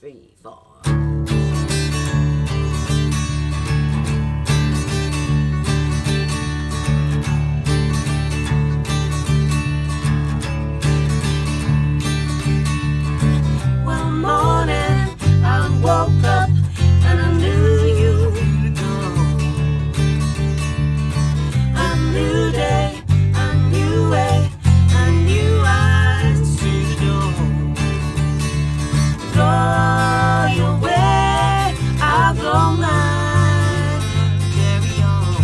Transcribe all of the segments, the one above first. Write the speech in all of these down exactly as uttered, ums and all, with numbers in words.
three, four. One morning I woke up and I knew you would come. A new day, a new way, a new eyes to the door. Go your way, I'll go mine. Carry on.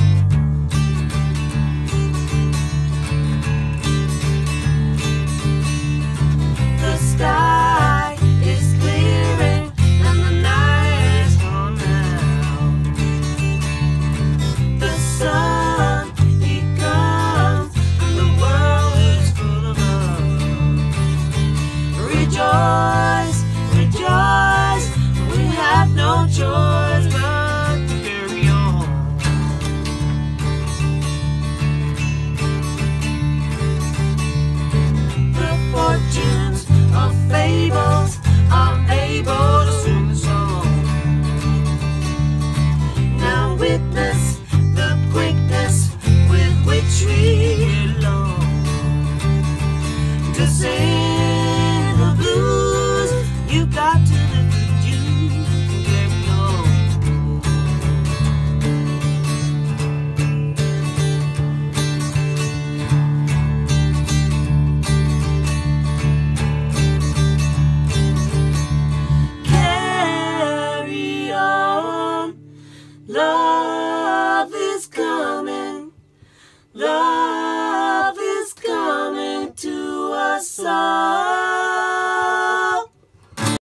The sky is clearing and the night is gone now. The sun, he comes and the world is full of love. Rejoice, rejoice, we have no choice but to carry on. The fortunes of fables are able to sing the song. Now witness the quickness with which we belong. To sing the blues, you got to